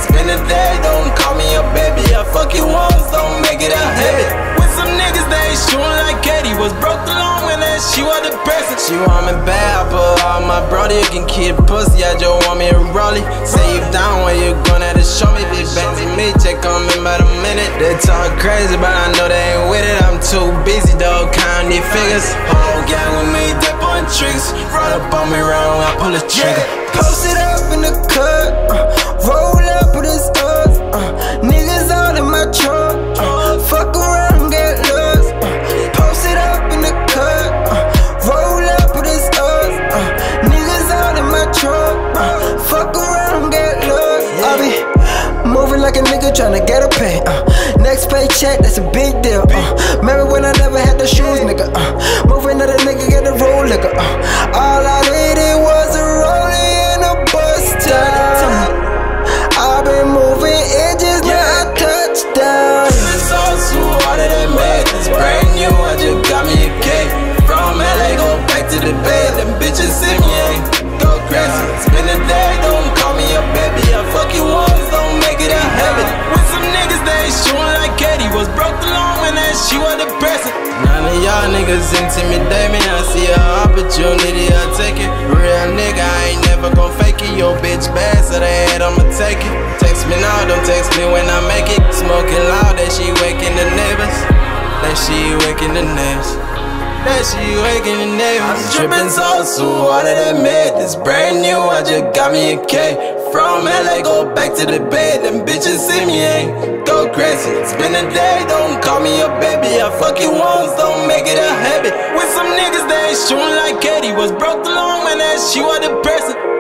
Spend a day, don't call me a baby. I fuck you once, don't make it a habit. With some niggas, they ain't shooting like Katie. Was broke along when that she was depressing. She want me bad, but all my brody, you can keep pussy. I just want me a rollie. Say you down when you gonna have to show me. Big back to me, check on me by the minute. They talk crazy, but I know they ain't with it. I'm too busy, dog, counting these figures. Whole gang with me, they pulling tricks. Run up on me wrong, I pull a trigger. Post it up in the cut, roll up with his us, niggas all in my trunk, fuck around, get lost. Post it up in the cut, roll up with his us, niggas all in my trunk, fuck around, get lost. I be moving like a nigga tryna get a pay. Next paycheck, that's a big deal. Remember when I never had the shoes, nigga? Moving to the nigga, get a roll, nigga. All I needed was a rollie and a bus down. I've been moving inches, now I touch down. It's all too harder than mad. It's brand new, I just got me a cake. From LA, go back to the bay. Them bitches see me, ain't go crazy. Spend a day, don't call me a baby. I fuck you once, don't make it a habit. With some niggas, they ain't shooting like Katie. Was broke along when that she was depressing. None of y'all niggas intimidate me. I see an opportunity, I take it. Real nigga, I ain't never gon' fake it. Yo bitch bad, so they head I'ma take it. Text me now, don't text me when I make it. Smoking loud, that she waking the neighbors. That she waking the neighbors. That she waking the neighbors. I'm trippin' so harder than mad. This brand new, I just got me a K. From LA, go back to the bed. Them bitches see me, ain't go crazy. Spend a day, don't call me a baby. I fuck you once, don't make it a habit. With some niggas, they ain't shooting like Katie. Was broke along when that she was depressing.